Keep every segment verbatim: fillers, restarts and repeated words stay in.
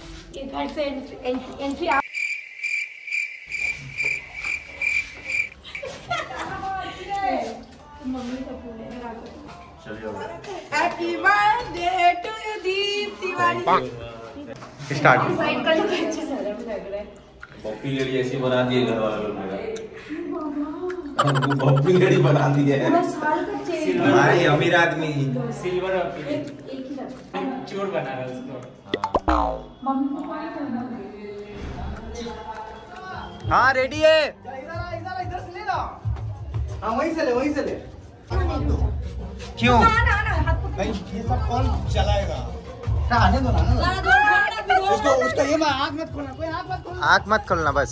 ये घर से एंट्री एंट्री आ मम्मी का फूल है ना। Happy birthday to you Deep Tiwari. Start. Side का अच्छे से लग रहा है। पप्पी लेडी ऐसी बना दी है घर वालों ने मेरा। पप्पी लेडी बना दी है। पूरा साल का चेन। हमारी अमीर आदमी सिल्वर एक एक ही रखा। चोर बना रहा है उसको। मम्मी को कौन करना है? हाँ रेडी है। इधर इधर इधर से ले लो। हाँ वहीं से ले वहीं से ले। क्यों? ना ना ना हाथ को भाई ये सब कौन चलाएगा? आने दो ना। उसको उसको ये मैं आँख मत खोलना, कोई आँख मत खोलना। आँख मत खोलना बस।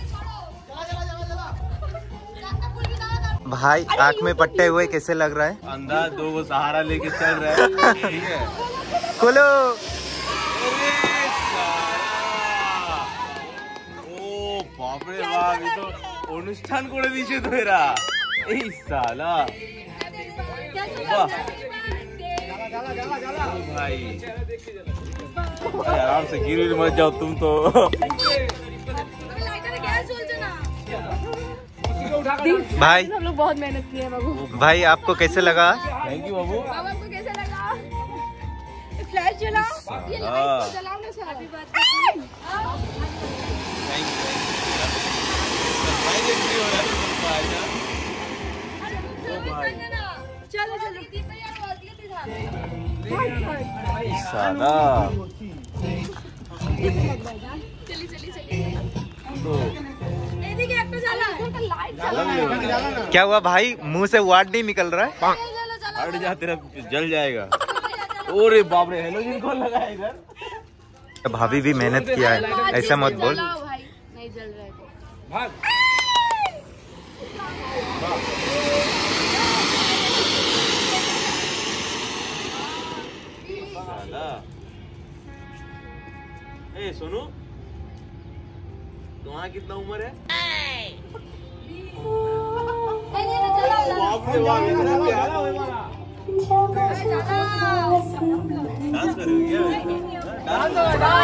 भाई आँख में पट्टे हुए कैसे लग रहा है? अंधा दो वो सहारा लेके चल रहा है। ठीक है। खोलो। ओ बाप रे बाप, ये तो অনুষ্ঠান করে দিয়েছে তো এরা। এই साला वाह भाई, आराम से गिर मत जाओ तुम तो। भाई हम लोग बहुत मेहनत किए हैं बाबू। भाई आपको कैसे लगा? थैंक यू बाबू। बाबा को कैसे लगा? फ्लैश जलाओ, ये लाइट को जलाओ ना sir. Happy birthday. Thank you. Surprise entry हो रहा है सरप्राइज। चलो चलो साला चली चली चली। देखिए एक तो जला लाइट जला। क्या हुआ भाई? मुंह से वाट नहीं निकल रहा है? हट जा, तेरा जल जाएगा। ओरे बाप रे, हेलोजन कौन लगाया इधर? भाभी भी मेहनत किया है, ऐसा मत बोल। नहीं जल रहा है भाग। ए सोनू, तुम्हारा कितना उम्र है? बाप रे बाप, इतना प्यार। डांस करोगे क्या? डांस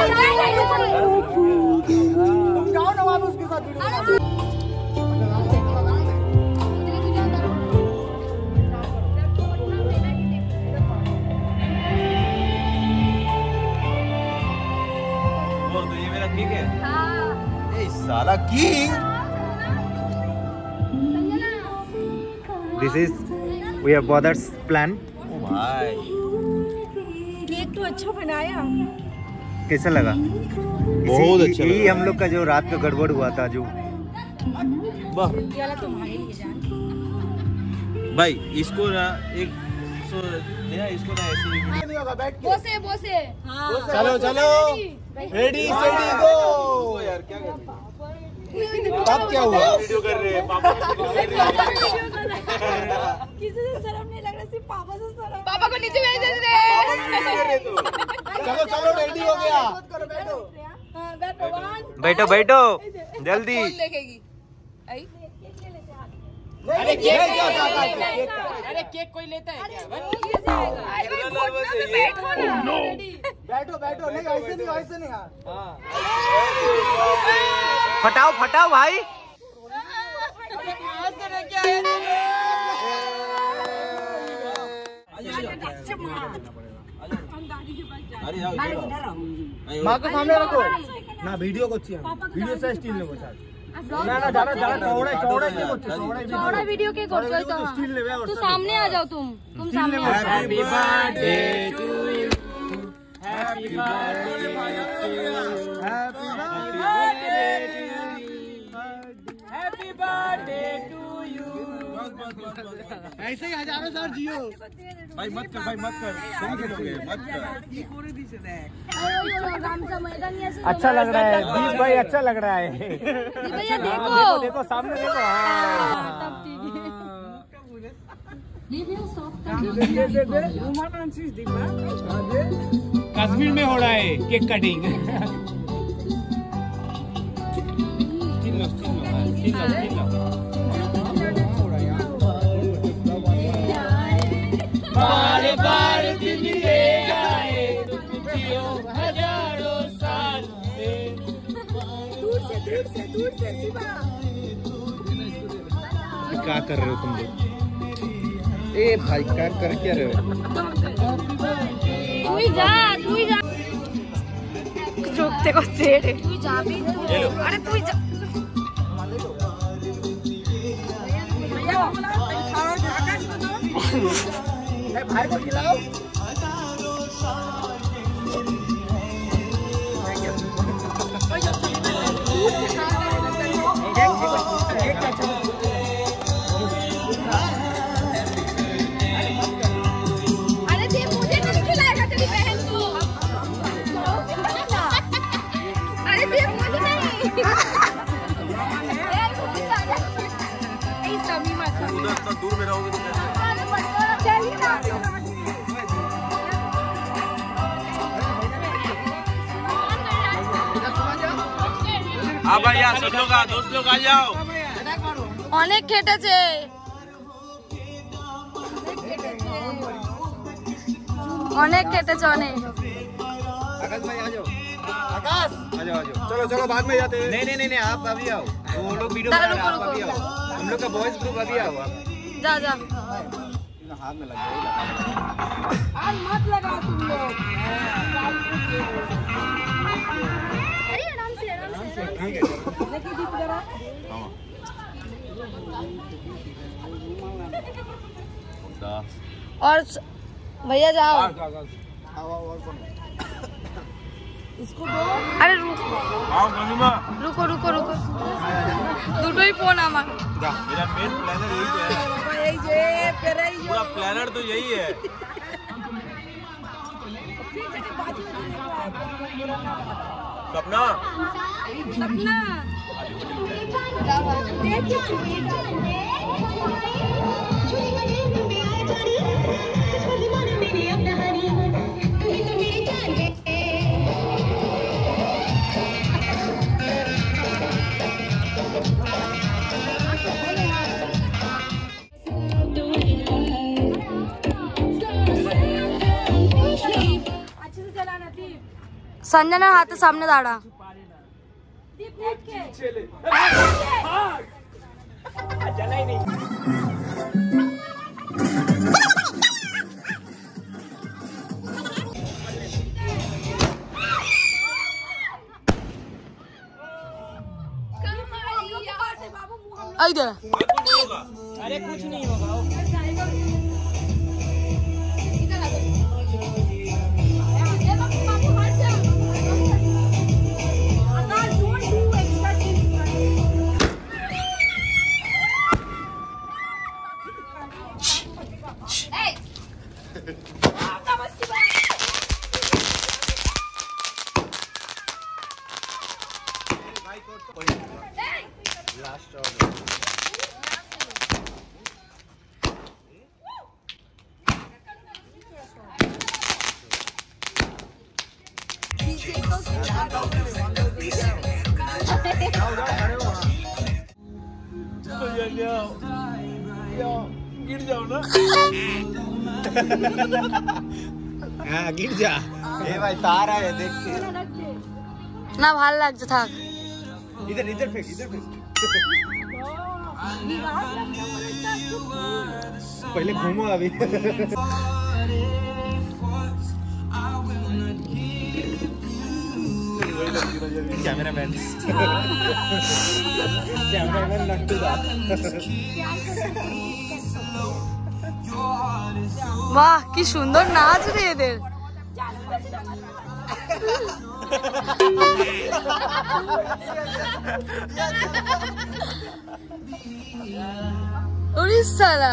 तुम जाओ ना वापस उसके साथ वीडियो। तो ये मेरा किंग है। ए साला king. This is we are brothers plan. ओ भाई, केक तो अच्छा बनाया। कैसा लगा? बहुत अच्छा यही लगा। हम लोग का जो रात में गड़बड़ हुआ था जो। वाह ये वाला तुम्हारे लिए जान। भाई, इसको ना एक सो देना, इसको ना ऐसे ही नहीं होगा, बैठ के। बोसे बोसे। हाँ। चलो चलो, रेडी स्टेडी गो। यार क्या कर रहे अब क्या हुआ? वीडियो कर रहे हैं पापा वीडियो कर रहे हैं। किसी से शर्म नहीं लग रहा, सिर्फ पापा से शर्म। पापा को नीचे भेज दे दे। चलो चलो, रेडी हो गया। हाँ, बैठो वन। बैठो बैठो जल्दी। कौन देखेगी? आई अरे केक क्या क्या अरे केक कोई लेता है क्या? बैठो बैठो, नहीं ऐसे नहीं ऐसे नहीं। हाँ फटाओ फटाओ भाई। अरे आओ इधर आओ। माँ को सामने रखो ना, वीडियो को चाहिए, वीडियो से स्टील लेवो सर। ना ना ज्यादा ज्यादा चौड़ा चौड़ा के को चौड़ा चौड़ा वीडियो के कर तो स्टील लेवे। तू सामने आ जाओ, तुम तुम सामने आ जाओ। Happy birthday to you, happy birthday happy birthday to you. ऐसे ही हजारों साल जियो। भाई मत कर, भाई मत कर, तुम खेलोगे मत कर। अच्छा लग रहा है दीप भाई, अच्छा लग रहा है। भैया देखो देखो देखो सामने देखो। तब ठीक है। कश्मीर में हो रहा है केक कटिंग। बार बार दिन ले आए तुम जियो हजारों साल। दूर से दूर से शिवा। क्या कर रहे हो तुम लोग? ए भाई क्या कर क्या रहे हो? तू ही जा, तू ही जा। रोकते को सेठ है। तू जा भी। अरे तू ही जा। भाई को खिलाओ। अरे दे, मुझे नहीं खिलाएगा तेरी बहन को। अरे दे, मुझे नहीं। ऐ समीमा समीमा। उधर तो दूर में रहोगे तो चलिए ना। हाँ भाई यार सब लोग दोस्त लोग आ जाओ। অনেক খেটেছে অনেক খেটেছে অনেক। आकाश भाई आ जाओ। आकाश आ जाओ आ जाओ। चलो चलो बाद में जाते हैं। नहीं नहीं नहीं आप अभी आओ। वो लोग वीडियो बना रहे हैं, आप अभी आओ। हम लोग का बॉयज ग्रुप अभी आओ आप। जा जा। हाथ में लग गया। मत लगा तुम लोग। अरे आराम से आराम से। ठीक है। देखिए दीप जरा। और भैया जाओ। इसको दो। अरे रुको रुको रुको रुको দুটোই ফোন আমার। मेरा मेन प्लानर यही है। बाबा यही जे फिर यही पूरा प्लानर तो यही है। सपना सपना संजना हाथ सामने दाड़ा। चला ही नहीं। इधर अरे कुछ नहीं होगा। Last order. गिर जाओ ना। हाँ गिर जा। ए भाई तार है देख के। ना ভাল লাগছে থাক। इधर इधर फेंक इधर फेंक। पहले घूमो अभी। कैमरा मैन कैमरा मैन लट्टू दा। বাহ কি সুন্দর নাচ রে এদের। उड़ीसा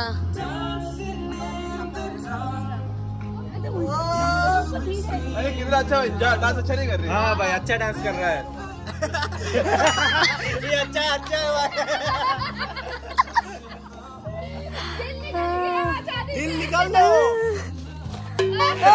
अरे कितना अच्छा डांस अच्छा नहीं कर रही। हाँ भाई अच्छा डांस कर रहा है। ये अच्छा अच्छा है भाई। दिल निकाल दो।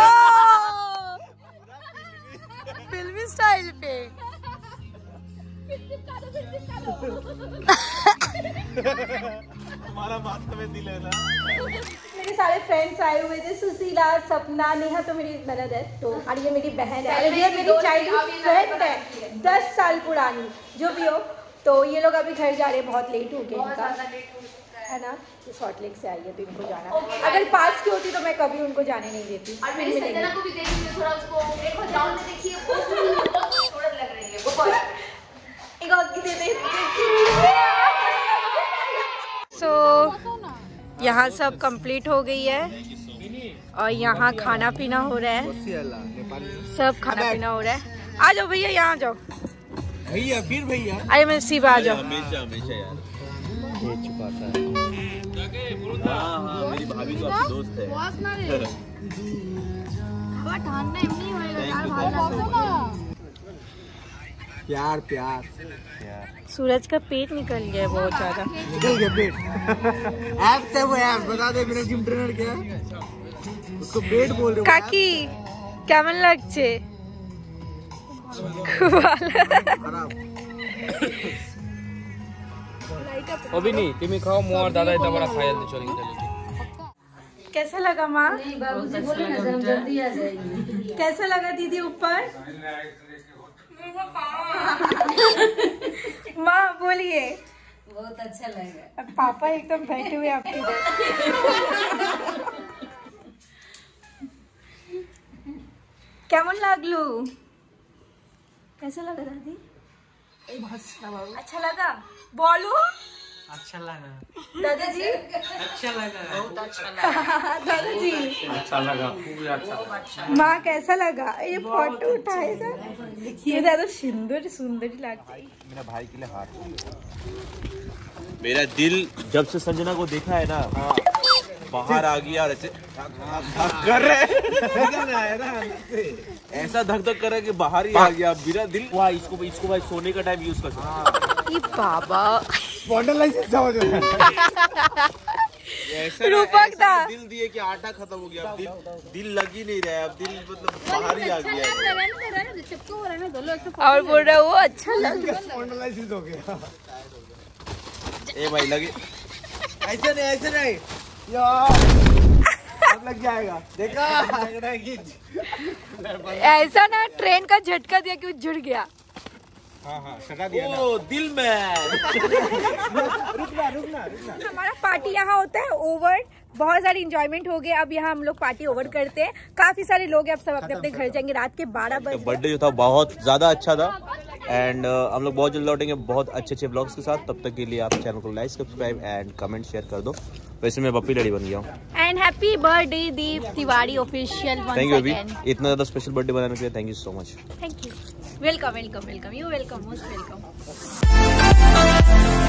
फिल्मी स्टाइल पे हमारा माथा में दिल है ना। मेरे सारे फ्रेंड्स आए हुए थे, सुशीला, सपना, नेहा तो मेरी ननद है, तो और ये मेरी बहन है, और ये मेरी चाइल्डहुड फ्रेंड है, दस साल पुरानी, जो भी हो। तो ये लोग अभी घर जा रहे हैं, बहुत लेट हो गया इनका, है ना। ये सॉल्ट लेक से आई है तो इनको जाना, अगर पास की होती तो मैं कभी उनको जाने नहीं देती। और मेरी संजना को भी देखिए थोड़ा, उसको देखो जान में देखिए बहुत खूबसूरत लग रही है वो। एक और की दे दे। सो यहाँ सब कंप्लीट हो गई है और यहाँ खाना पीना हो रहा है, सब खाना पीना हो रहा है। आ जाओ भैया, यहाँ जाओ भैया, फिर भैया अरे मैं सीबा आ जाओ। हमेशा हमेशा यार ये छुपाता है। हाँ हाँ मेरी भाभी तो आपकी दोस्त है। प्यार प्यार सूरज का पेट निकल गया है बहुत ज्यादा। निकल गया पेट। ऐप से वो ऐप बता दे, मेरा जिम ट्रेनर क्या है, उसको पेट बोल रहे हो। काकी केमन লাগছে? अभी नहीं तिमी खाओ, मुँह और दादा इतना बड़ा खाया नहीं, चलेंगे चलेंगे। कैसा लगा माँ? जल्दी आ जाएगी। कैसा लगा दीदी ऊपर? माँ बोलिए। बहुत अच्छा लगा। पापा एकदम बैठे हुए आपके इधर। केमन लागलू? कैसा लगा दादी? अच्छा लगा, बोलो। अच्छा लगा दादाजी, अच्छा लगा बहुत अच्छा लगा दादाजी अच्छा लगा, खूब अच्छा। माँ कैसा लगा? ये फोटो उठाए सर, ये दादा सुंदर सुंदर लगता है। मेरा भाई के लिए हाथ, मेरा दिल जब से संजना को देखा है ना बाहर आ गया और ऐसे कर रहे ऐसा धक धक कर रहा है कि बाहर ही आ गया मेरा दिल। वाह, इसको इसको भाई सोने का टाइम यूज कर सकते। ये बाबा स्पॉन्डिलाइटिस समझ में ऐसा रूपक था। दिल दिए कि आटा खत्म हो गया, अब दिल दिल लग ही नहीं रहा है, अब दिल मतलब बाहर ही आ गया है। और बोल रहा वो अच्छा लगा। स्पॉन्डिलाइटिस हो गया। ए भाई लगे ऐसे नहीं, ऐसे नहीं यार, अब लग जाएगा। देखा लग रहा है कि ऐसा ना ट्रेन का झटका दिया कि वो जुड़ गया। हाँ हाँ सटा दिया ना। ओ दिल में रुकना रुकना रुकना। हमारा पार्टी यहाँ होता है ओवर, बहुत सारी इंजॉयमेंट हो गए। अब यहाँ हम लोग पार्टी ओवर करते हैं, काफी सारे लोग हैं, अब सब अपने अपने घर जाएंगे। रात के बारह बजे बर्थडे जो था बहुत ज्यादा अच्छा था एंड uh, हम लोग बहुत जल्द लौटेंगे बहुत अच्छे अच्छे ब्लॉग्स के साथ। तब तक के लिए आप चैनल को like subscribe and comment share कर दो। वैसे मैं पप्पी लड़ी बन गया हूँ। And happy birthday Deep Tiwari official. Thank you अभी इतना ज्यादा स्पेशल बर्थडे बनाने के लिए, thank you so much. Thank you, welcome welcome welcome, you welcome, most welcome.